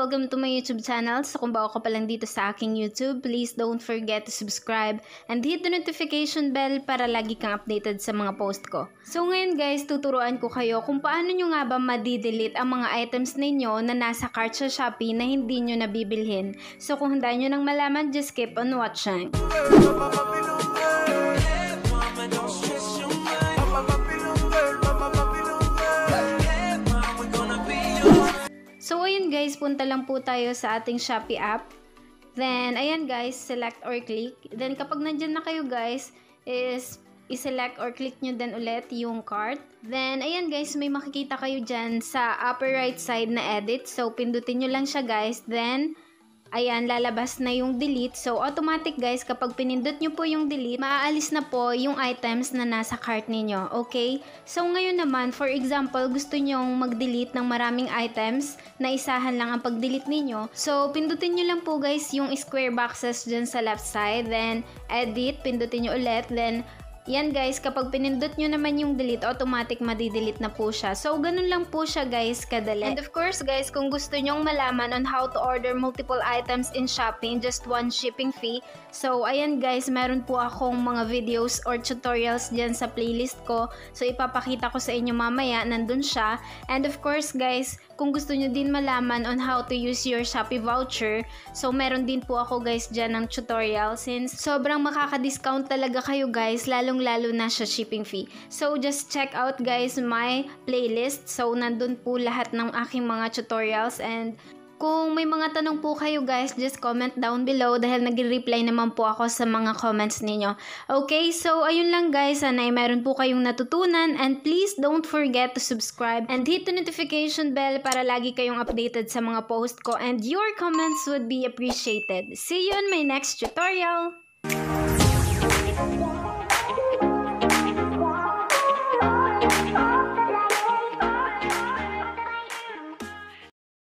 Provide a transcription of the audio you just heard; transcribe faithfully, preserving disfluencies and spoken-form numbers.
welcome to my YouTube channel. So kung bago ka pa lang dito sa aking YouTube, please don't forget to subscribe and hit the notification bell para lagi kang updated sa mga post ko. So ngayon guys, tuturuan ko kayo kung paano nyo nga ba madi-delete ang mga items ninyo na nasa cart sa Shopee na hindi nyo nabibilhin. So kung handa nyo nang malaman, just keep on watching. So ayun guys, punta lang po tayo sa ating Shopee app. Then ayan guys, select or click. Then kapag nandyan na kayo guys, is i-select or click nyo din ulit yung cart. Then ayan guys, may makikita kayo dyan sa upper right side na edit. So pindutin nyo lang siya guys. Then ayan, lalabas na yung delete. So, automatic guys, kapag pinindot nyo po yung delete, maaalis na po yung items na nasa cart ninyo. Okay? So, ngayon naman, for example, gusto nyong mag-delete ng maraming items na isahan lang ang pag-delete ninyo. So, pindutin nyo lang po guys yung square boxes dyan sa left side. Then, edit, pindutin nyo ulit. Then, yan guys, kapag pinindot nyo naman yung delete, automatic madi-delete na po siya. So, ganun lang po siya guys, kadali. And of course guys, kung gusto nyong malaman on how to order multiple items in Shopee in just one shipping fee, so ayan guys, meron po akong mga videos or tutorials dyan sa playlist ko. So, ipapakita ko sa inyo mamaya, nandun siya. And of course guys, kung gusto nyo din malaman on how to use your Shopee voucher, so meron din po ako guys dyan ng tutorial since sobrang makaka-discount talaga kayo guys, lalong lalo na sa shipping fee. So just check out guys my playlist. So nandun po lahat ng aking mga tutorials, and kung may mga tanong po kayo guys, just comment down below dahil nag-reply naman po ako sa mga comments ninyo. Okay, so ayun lang guys, sana ay meron po kayong natutunan, and please don't forget to subscribe and hit the notification bell para lagi kayong updated sa mga post ko, and your comments would be appreciated. See you on my next tutorial!